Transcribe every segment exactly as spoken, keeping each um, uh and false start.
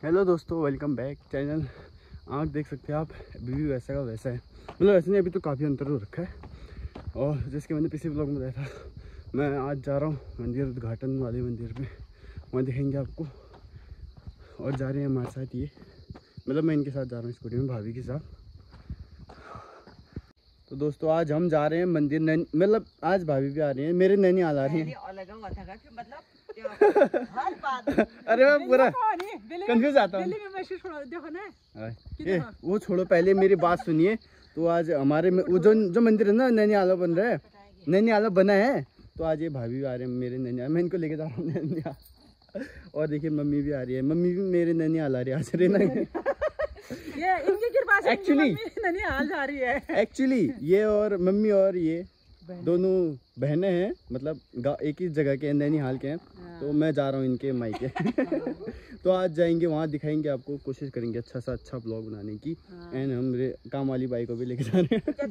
Hello दोस्तों, welcome back channel. आँख देख सकते हैं आप, अभी भी वैसा का वैसा है, मतलब ऐसे नहीं, अभी तो काफ़ी अंतर हो रखा है। और जिसके मैंने पिछले ब्लॉग में बताया था, मैं आज जा रहा हूँ मंदिर उद्घाटन वाले मंदिर पे, वहाँ दिखेंगे आपको। और जा रहे हैं हमारे साथ ये, मतलब मैं इनके साथ जा रहा हूँ स्कूटी में, भाभी के साथ। तो दोस्तों आज हम जा रहे हैं मंदिर, नैनी, मतलब आज भाभी भी आ रही है, मेरे नैनीहाल आ रही है। अरे मैं पूरा कंफ्यूज आता हूँ। ये वो छोड़ो, पहले मेरी बात सुनिए। तो आज हमारे में, वो जो जो मंदिर है ना नैनीहाल बन रहा है, नैनीहाल बना है, तो आज ये भाभी भी आ रहे हैं मेरे नैनीहाल, मैं इनको लेके जा रहा हूँ नैनीहाल। और देखिए मम्मी भी आ रही है, मम्मी भी मेरे नैनीहाल आ रही है आज रहना। ये इनकी कृपा से एक्चुअली नैनीहाल जा रही है। एक्चुअली ये और मम्मी और ये दोनों बहनें हैं, मतलब एक ही जगह के नैनीहाल के हैं। तो मैं जा रहा हूँ इनके मायके। तो आज जाएंगे वहाँ, दिखाएंगे आपको, कोशिश करेंगे अच्छा सा अच्छा ब्लॉग बनाने की। एंड हम काम वाली बाई को भी लेके जा रहे हैं।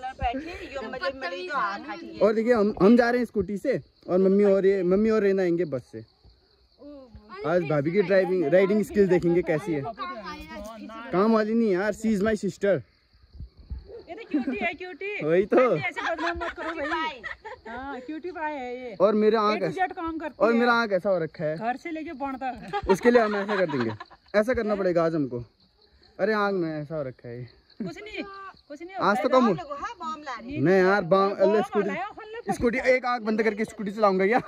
और देखिए हम हम जा रहे हैं स्कूटी से, और मम्मी और ये मम्मी और रेना आएंगे बस से। आज भाभी की ड्राइविंग राइडिंग स्किल देखेंगे कैसी है। काम वाली नहीं यार, she is my sister. Cutie है, क्यूटी। वही तो। ऐसे बदनाम मत करो भाई। हाँ, क्यूटी पाए है ये। और मेरे आँख काम करती और मेरा आँख ऐसा हो रखा है, घर से लेके बढ़ता है। उसके लिए हम ऐसा कर देंगे, ऐसा करना पड़ेगा आज हमको। अरे आँख में ऐसा हो रखा है, कुछ नहीं कुछ नहीं आज तो कम नहीं यार। बाम स्कूटी स्कूटी एक आँख बंद करके स्कूटी चलाऊंगा क्या?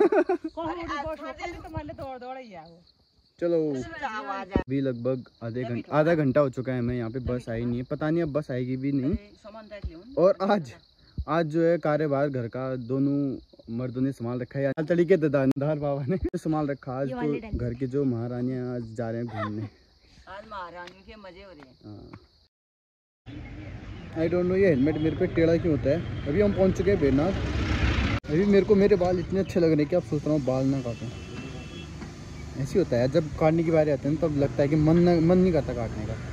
चलो अभी लगभग आधे घंटा आधा घंटा हो चुका है, मैं यहाँ पे बस आई नहीं है, पता नहीं अब बस आएगी भी नहीं। और आज आज जो है कार्यभार घर का दोनों मर्दों ने संभाल रखा है, तरीके दार बाबा ने संभाल रखा। आज तो घर की जो महारानी है आज जा रहे हैं घूमने। आज महारानी के मजे हो रहे हैं। आई डोंट नो ये हेलमेट मेरे पे टेढ़ा क्यों होता है। अभी हम पहुँच चुके हैं बेरनाथ। अभी मेरे को मेरे बाल इतने अच्छे लग रहे हैं कि अब सोच रहा हूँ बाल ना काटूं। ऐसी होता है जब काटने की बारी आती है ना, तब लगता है कि मन न, मन नहीं करता काटने का।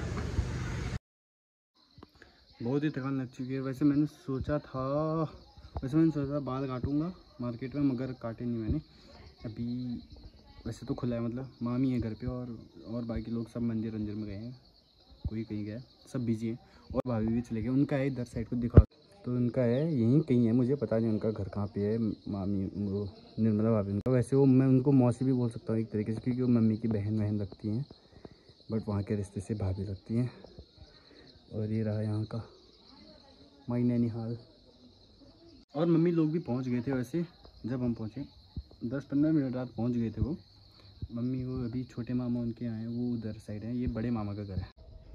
बहुत ही थकान लग चुकी है। वैसे मैंने सोचा था वैसे मैंने सोचा बाल काटूंगा मार्केट में, मगर काटे नहीं मैंने अभी। वैसे तो खुला है, मतलब मामी है घर पे, और और बाकी लोग सब मंदिर वंदिर में गए हैं, कोई कहीं गया, सब बिजी हैं। और भाभी भी चले गए, उनका है इधर साइड को दिखा, तो उनका है यहीं कहीं है, मुझे पता नहीं उनका घर कहाँ पे है। मामी वो निर्मला भाभी उनका, वैसे वो मैं उनको मौसी भी बोल सकता हूँ एक तरीके से, क्योंकि वो मम्मी की बहन बहन लगती हैं, बट वहाँ के रिश्ते से भाभी लगती हैं। और ये रहा यहाँ का माई नैनीहाल। और मम्मी लोग भी पहुँच गए थे वैसे, जब हम पहुँचे दस पंद्रह मिनट बाद पहुँच गए थे वो। मम्मी वो अभी छोटे मामा उनके आए हैं, वो उधर साइड है, ये बड़े मामा का घर है।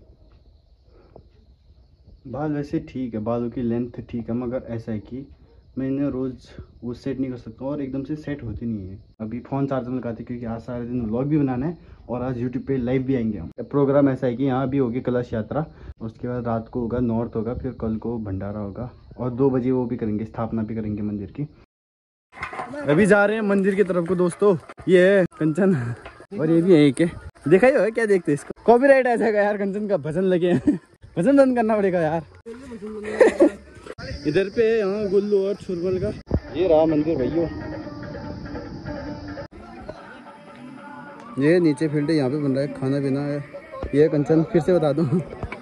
बाल वैसे ठीक है, बालों की लेंथ ठीक है, मगर ऐसा है कि मैं इन्हें रोज़ वो सेट नहीं कर सकता, और एकदम से सेट होती नहीं है। अभी फ़ोन चार्जर में लगाते, क्योंकि आज सारे दिन व्लॉग भी बनाना है, और आज यूट्यूब पे लाइव भी आएंगे हम। प्रोग्राम ऐसा है कि यहाँ भी होगी कलश यात्रा, उसके बाद रात को होगा नॉर्थ होगा, फिर कल को भंडारा होगा, और दो बजे वो भी करेंगे, स्थापना भी करेंगे मंदिर की। अभी जा रहे हैं मंदिर की तरफ को दोस्तों। ये है कंचन, और ये भी है एक है, देखा ही होगा क्या देखते इसको। कॉपीराइट आ जाएगा यार, कंचन का भजन लगे हैं। भजन बंद करना पड़ेगा यार। इधर पे यहाँ गुल्लू और छुरबल का ये रहा मंदिर भैया। ये नीचे फील्ड है, यहाँ पे बन रहा है खाना पीना है। ये कंचन, फिर से बता दूं,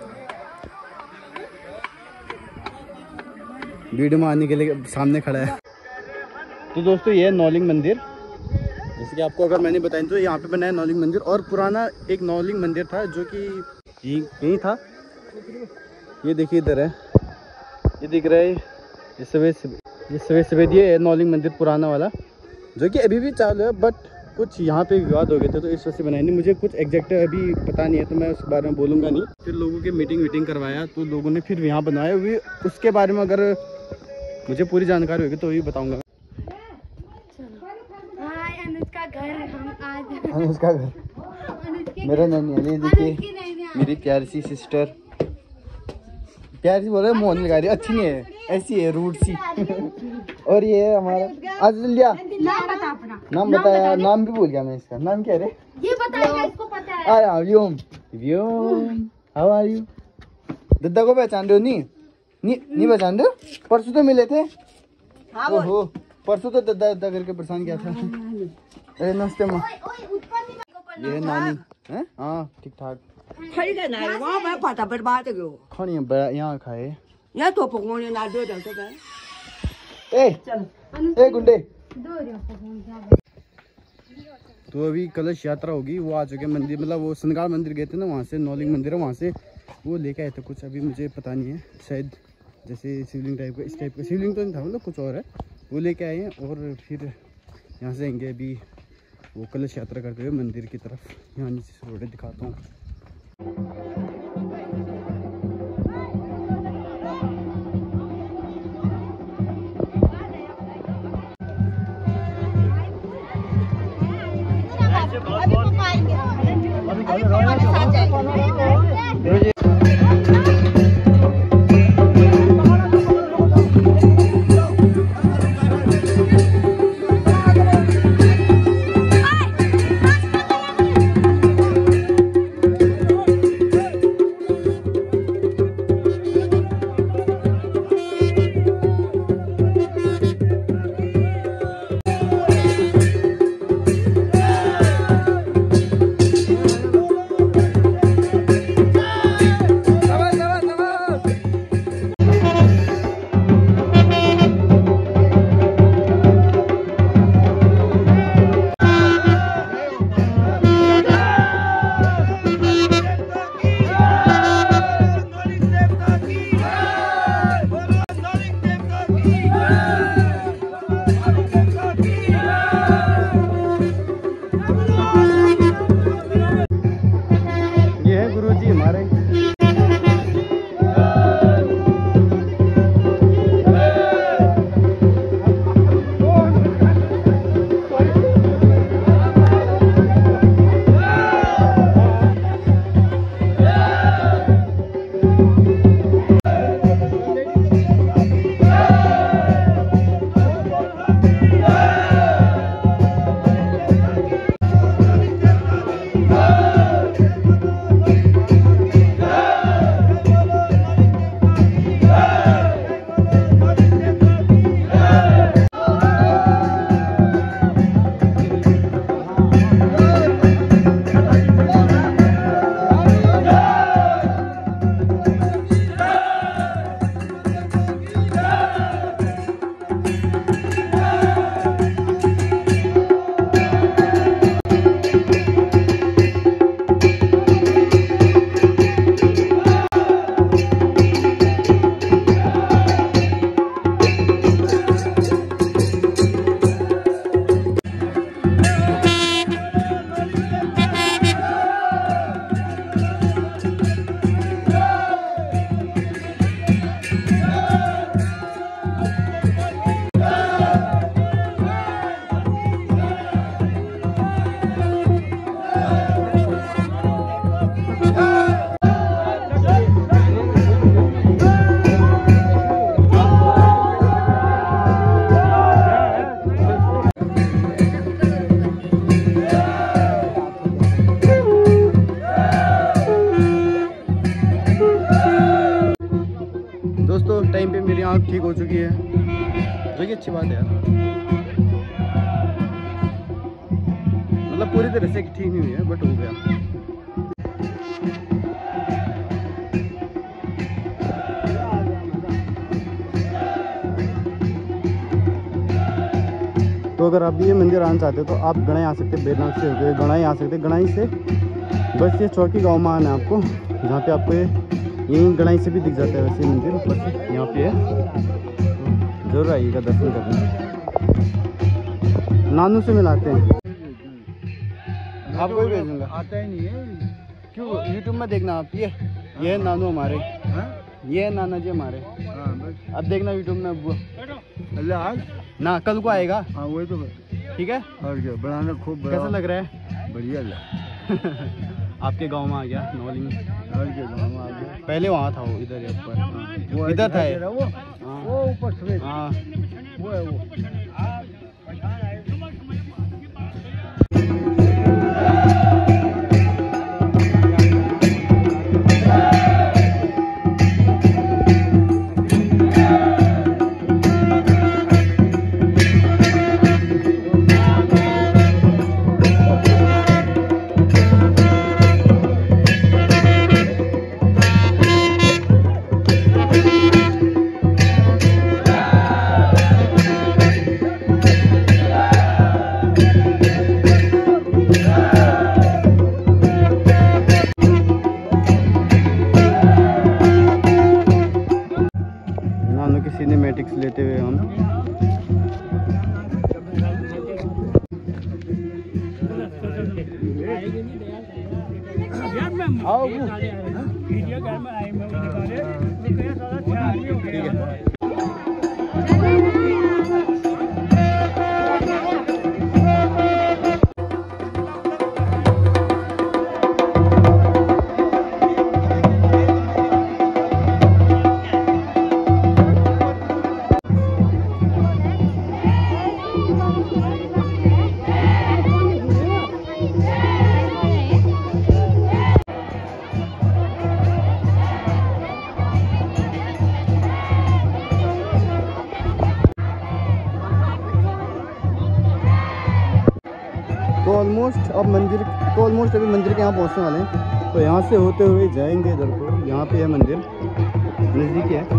वीडियो में आने के लिए सामने खड़ा है। तो दोस्तों ये है नौलिंग मंदिर, जैसे कि आपको अगर मैंने बताया तो यहाँ पे बना है नौलिंग मंदिर। और पुराना एक नौलिंग मंदिर था जो कि यहीं था। ये देखिए इधर है, ये दिख रहा है, ये सफेद ये सफेद सफेद ये है नौलिंग मंदिर पुराना वाला, जो कि अभी भी चालू है, बट कुछ यहाँ पे विवाद हो गए थे तो इस वजह से बनाया नहीं। मुझे कुछ एग्जैक्ट अभी पता नहीं है, तो मैं उस बारे में बोलूँगा नहीं। फिर लोगों के मीटिंग वीटिंग करवाया, तो लोगों ने फिर यहाँ बनाया हुई, उसके बारे में अगर मुझे पूरी जानकारी होगी तो भी बताऊँगा। अनुष्का घर मेरा नैनीहाल, देखिए मेरी प्यारी सी सिस्टर, प्यारी सी बोल रहे मोहन लगा रही, अच्छी नहीं है, ऐसी है रूट सी। और ये है हमारा आज लिया नाम बता अपना, नाम बताया, नाम भी भूल गया मैं इसका, नाम क्या है रे? ये बताएगा, इसको पता है। आया Vyom, Vyom how are you? दद्दा को पहचान रहे हो? नहीं नहीं नहीं पहचान रहे हो? परसों तो मिले थे। ओहो परसों तो दद्दा दद्दा करके परेशान किया था। अरे नमस्ते माँ। ये नानी हैं? हाँ ठीक ठाक। खरीदे ना वहाँ मैं पता बर्बाद हो गयो। खानी है यहाँ खाए। यहाँ तो पकवान ना दो दो तो मैं। ए ए गुंडे। तो अभी कलश यात्रा होगी, वो आ चुके मंदिर, मतलब वो सनगाड़ मंदिर गए थे ना, वहाँ से नौलिंग मंदिर है, वहाँ से वो लेके आए थे कुछ, अभी मुझे पता नहीं है, शायद जैसे शिवलिंग टाइप का, इस टाइप का शिवलिंग तो नहीं था, मतलब कुछ और है, वो लेके आए हैं। और फिर यहाँ से आएंगे अभी वो कलश यात्रा करते हुए मंदिर की तरफ। यहाँ नीचे से रोड दिखाता हूँ। टाइम पे मेरी आँख ठीक हो चुकी है, जो कि अच्छी बात है यार। मतलब पूरी तरह से ठीक नहीं हुई है, बट हो गया। तो अगर आप भी ये मंदिर आना चाहते हो तो आप गणाई आ सकते हैं, बेरनाग से होकर गणाई आ सकते हैं। गणाई से बस ये चौकी गांव में आना है आपको, जहाँ पे आपको ये यहीं गणाई से भी दिख जाता है वैसे मंदिर, बस यहाँ पे है। जरूर आइएगा दर्शन करने। नानू से मिलाते हैं, आपको भी भेजूंगा। आता ही नहीं है क्यों? यूट्यूब में देखना आप, ये ये है नानू हमारे, ये है नाना जी हमारे। अब देखना यूट्यूब में अब अल्लाह आज ना कल को आएगा। हाँ वही तो ठीक है। और क्या बनाना खूब बड़ा। कैसा लग रहा है? बढ़िया लग। आपके गांव में आ गया नौलिंग। और क्या गाँव में आ गया। पहले वहाँ था वो, इधर है ऊपर, वो इधर था ये। वो वो ऊपर सफेद। हाँ वो है वो। की सिनेमैटिक्स लेते हुए हम। आओ तो ऑलमोस्ट अब मंदिर तो ऑलमोस्ट अभी मंदिर के यहाँ पहुँचने वाले हैं। तो यहाँ से होते हुए जाएंगे इधर को, यहाँ पे है मंदिर, नज़दीक है।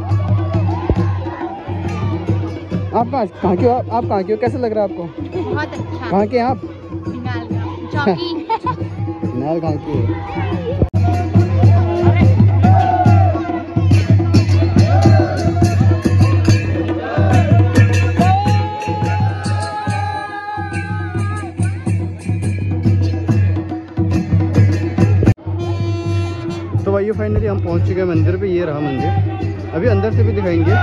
आप कहाँ कहाँ के हो? आप आप कहाँ के हो? कैसा लग रहा है आपको? बहुत अच्छा। कहाँ के हैं आप? चौकी। नाल कहाँ के हो? तो भाइयों फाइनली हम पहुंच चुके हैं मंदिर पे। ये रहा मंदिर, अभी अंदर से भी दिखाएंगे।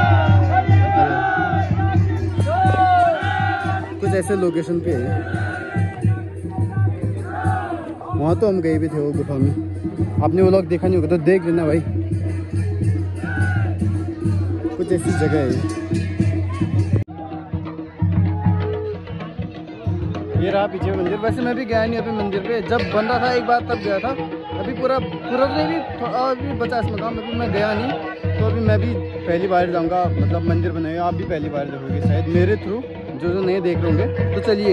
कुछ ऐसे लोकेशन पे है। वहाँ तो हम गए भी थे वो गुफा में, आपने वो लोग देखा नहीं होगा तो देख लेना भाई। कुछ ऐसी जगह है। ये रहा पीछे मंदिर। वैसे मैं भी गया नहीं अभी मंदिर पे, जब बन रहा था एक बार तब गया था। अभी पूरा पूरा नहीं भी अभी बचा इसमें काम, अभी मैं गया नहीं। तो अभी मैं भी पहली बार जाऊंगा, मतलब मंदिर बनाएगा। आप भी पहली बार देखोगे शायद मेरे थ्रू, जो जो नए देख होंगे। तो चलिए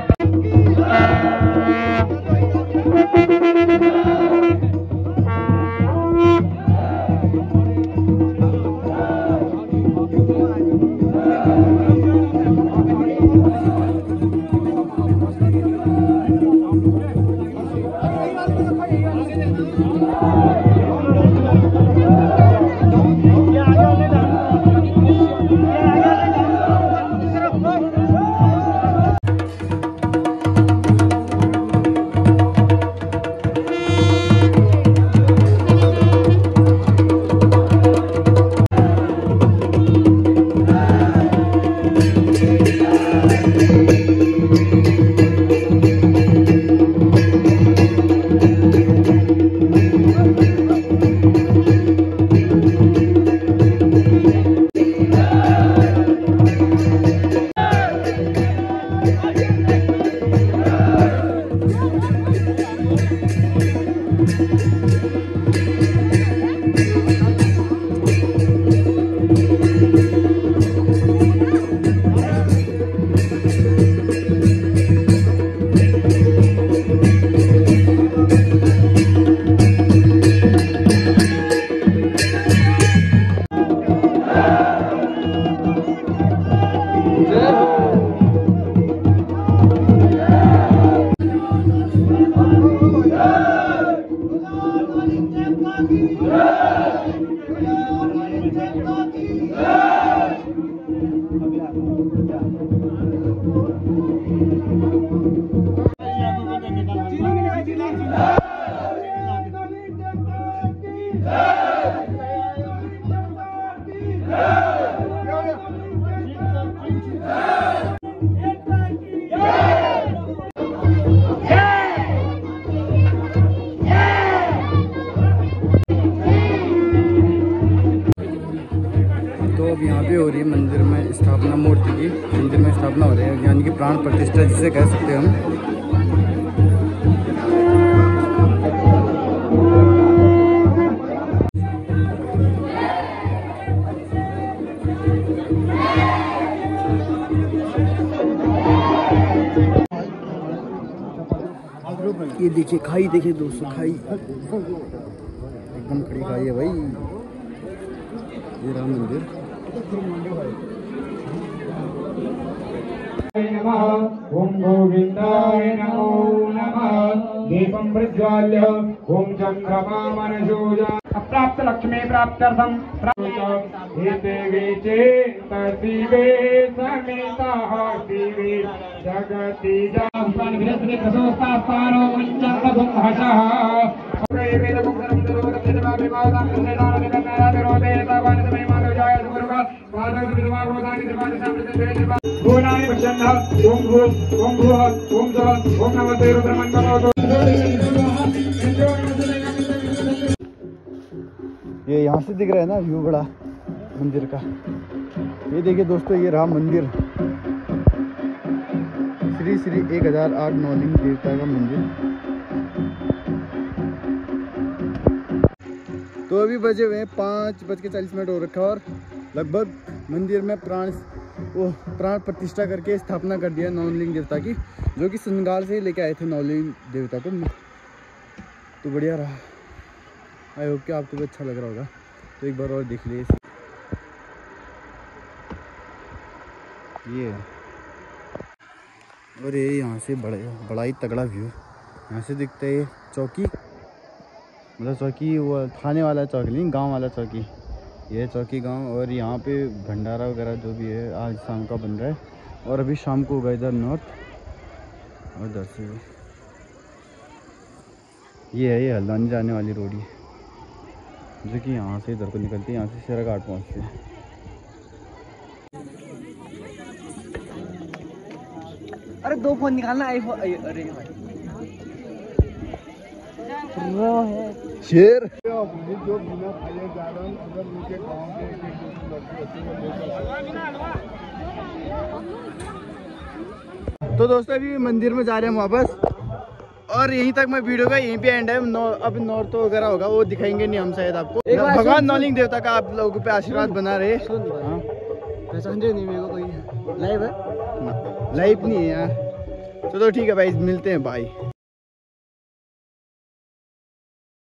अब यहाँ पे हो रही है मंदिर में स्थापना, मूर्ति की मंदिर में स्थापना हो रही है, यानी कि प्राण प्रतिष्ठा जिसे कह सकते हैं हम। ये देखिए खाई, देखिए दोस्तों खाई, एकदम खड़ी खाई है भाई। ये राम मंदिर। ओम गोविंदाय नमो नमः। दीपं प्रज्वाल्य ओम चंद्रमा मनजोजा अप्राप्त लक्ष्मी प्राप्त्यर्थम एते तसीवे समिताः शिवे जगति जास्तान विरस्ते प्रसोस्तास्तानो उच्चन्द्रभुंहषः वेद मुक्तरं दरोदं जनमा विवादां कृष्णदान निकन्नया विरोधे तावान समय माधवजाय सुगुरुका पादं विद्वा गोदानि त्रिपाद सामृत देवा गोनानि पश्यन्नः ओम भू ओम भूः ओम जः ओम नमस्ते रुद्रमण्डलो ये यहाँ से दिख रहा है ना व्यू बड़ा मंदिर का। ये देखिए दोस्तों, ये रहा मंदिर, श्री श्री एक हजार आठ नौलिंग देवता का मंदिर। तो अभी बजे हुए हैं पाँच बज के चालीस मिनट हो रखा है और लगभग मंदिर में प्राण वो प्राण प्रतिष्ठा करके स्थापना कर दिया नौलिंग देवता की, जो कि संगाल से लेके आए थे नौलिंग देवता को। तो बढ़िया रहा, आई होप कि आपको भी अच्छा लग रहा होगा। तो एक बार और देख लीजिए ये, और ये यहाँ से बड़ा बड़ा ही तगड़ा व्यू यहाँ से दिखता है। ये चौकी, मतलब चौकी वो थाने वाला चौकी नहीं, गांव वाला चौकी, ये चौकी गांव। और यहाँ पे भंडारा वगैरह जो भी है आज शाम का बन रहा है, और अभी शाम को होगा इधर नॉर्थ। और इधर से ये है, ये हल्द्वानी जाने वाली रोड है, जो कि यहाँ से इधर को निकलती है, यहाँ से शेरा घाट पहुँचती है। अरे दो फोन निकालना, आईफोन। अरे शेर जो बिना खाए जा रहा हूँ, अगर उनके गाँव के एक एक दो लड़के होते हैं वो। तो दोस्तों अभी मंदिर में जा रहे हैं हम वापस, और यहीं तक मैं वीडियो का यहीं पे एंड है। नौ, अब नॉर्थ वगैरह होगा वो दिखाएंगे नहीं हम शायद आपको। भगवान नौलिंग देवता का आप लोगों पे आशीर्वाद बना रहे। पहचान नहीं मेरे को कोई, लाइव है लाइव नहीं है यार। चलो ठीक है भाई, मिलते हैं, बाय।